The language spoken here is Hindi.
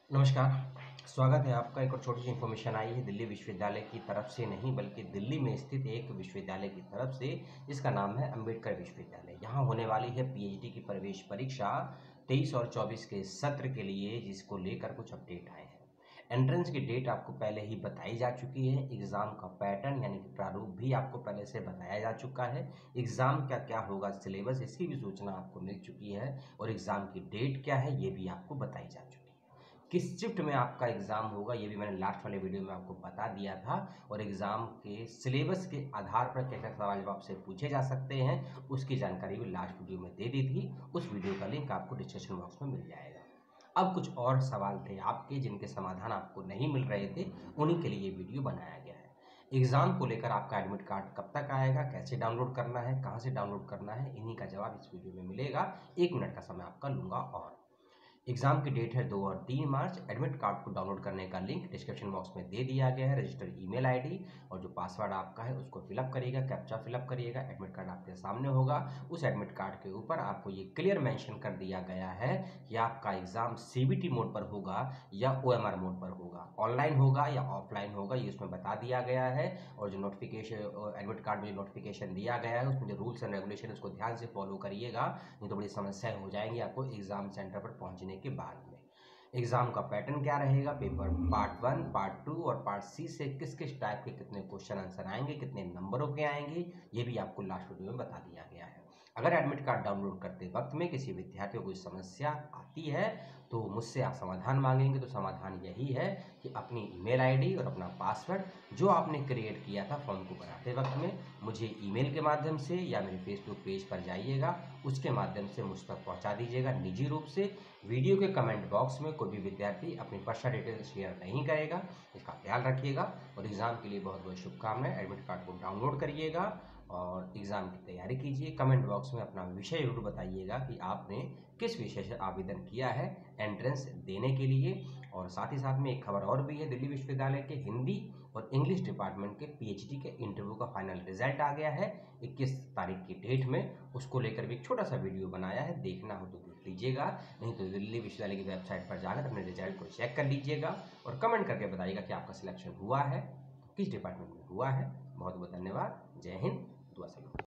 नमस्कार, स्वागत है आपका। एक और छोटी सी इन्फॉर्मेशन आई है दिल्ली विश्वविद्यालय की तरफ से नहीं बल्कि दिल्ली में स्थित एक विश्वविद्यालय की तरफ से, जिसका नाम है अंबेडकर विश्वविद्यालय। यहाँ होने वाली है पीएचडी की प्रवेश परीक्षा 23 और 24 के सत्र के लिए, जिसको लेकर कुछ अपडेट आए हैं। एंट्रेंस की डेट आपको पहले ही बताई जा चुकी है। एग्ज़ाम का पैटर्न यानी कि प्रारूप भी आपको पहले से बताया जा चुका है। एग्ज़ाम का क्या होगा, सिलेबस, इसकी भी सूचना आपको मिल चुकी है और एग्ज़ाम की डेट क्या है ये भी आपको बताई जा चुकी है। किस शिफ्ट में आपका एग्ज़ाम होगा ये भी मैंने लास्ट वाले वीडियो में आपको बता दिया था और एग्ज़ाम के सिलेबस के आधार पर क्या-क्या सवाल जवाब आपसे पूछे जा सकते हैं उसकी जानकारी भी लास्ट वीडियो में दे दी थी। उस वीडियो का लिंक आपको डिस्क्रिप्शन बॉक्स में मिल जाएगा। अब कुछ और सवाल थे आपके जिनके समाधान आपको नहीं मिल रहे थे, उन्हीं के लिए ये वीडियो बनाया गया है। एग्ज़ाम को लेकर आपका एडमिट कार्ड कब तक आएगा, कैसे डाउनलोड करना है, कहाँ से डाउनलोड करना है, इन्हीं का जवाब इस वीडियो में मिलेगा। 1 मिनट का समय आपका लूँगा और एग्जाम की डेट है 2 और 3 मार्च। एडमिट कार्ड को डाउनलोड करने का लिंक डिस्क्रिप्शन बॉक्स में दे दिया गया है। रजिस्टर ईमेल आईडी और जो पासवर्ड आपका है उसको फिलअप करिएगा, कैप्चा फिलअप करिएगा। एडमिट कार्ड आपके सामने होगा। उस एडमिट कार्ड के ऊपर आपको ये क्लियर मेंशन कर दिया गया है कि आपका एग्जाम सीबीटी मोड पर होगा या ओएमआर मोड पर होगा, ऑनलाइन होगा या ऑफलाइन होगा, ये उसमें बता दिया गया है। और जो नोटिफिकेशन एडमिट कार्ड में जो नोटिफिकेशन दिया गया है उसमें जो रूल्स एंड रेगुलेशन उसको ध्यान से फॉलो करिएगा, नहीं तो बड़ी समस्याएं हो जाएंगी आपको एग्जाम सेंटर पर पहुंचने के बाद में। एग्जाम का पैटर्न क्या रहेगा, पेपर पार्ट 1, पार्ट 2 और पार्ट सी से किस किस टाइप के कितने क्वेश्चन आंसर आएंगे, कितने नंबरों के आएंगे, ये भी आपको लास्ट वीडियो में बता दिया गया है। अगर एडमिट कार्ड डाउनलोड करते वक्त में किसी विद्यार्थी को कोई समस्या आती है तो मुझसे आप समाधान मांगेंगे। तो समाधान यही है कि अपनी ईमेल आईडी और अपना पासवर्ड जो आपने क्रिएट किया था फॉर्म को भराते वक्त में, मुझे ईमेल के माध्यम से या मेरे फेसबुक पेज पर जाइएगा, उसके माध्यम से मुझ तक पहुंचा दीजिएगा निजी रूप से। वीडियो के कमेंट बॉक्स में कोई भी विद्यार्थी अपनी पर्सनल डिटेल शेयर नहीं करेगा, इसका ख्याल रखिएगा। और एग्ज़ाम के लिए बहुत बहुत शुभकामनाएं। एडमिट कार्ड को डाउनलोड करिएगा और एग्ज़ाम की तैयारी कीजिए। कमेंट बॉक्स में अपना विषय जरूर बताइएगा कि आपने किस विषय से आवेदन किया है एंट्रेंस देने के लिए। और साथ ही साथ में एक खबर और भी है, दिल्ली विश्वविद्यालय के हिंदी और इंग्लिश डिपार्टमेंट के पीएचडी के इंटरव्यू का फाइनल रिजल्ट आ गया है 21 तारीख की डेट में। उसको लेकर भी एक छोटा सा वीडियो बनाया है, देखना हो तो देख लीजिएगा, नहीं तो दिल्ली विश्वविद्यालय की वेबसाइट पर जाकर अपने रिजल्ट को चेक कर लीजिएगा और कमेंट करके बताइएगा कि आपका सिलेक्शन हुआ है, किस डिपार्टमेंट में हुआ है। बहुत बहुत धन्यवाद। जय हिंद, दुआ सलाम।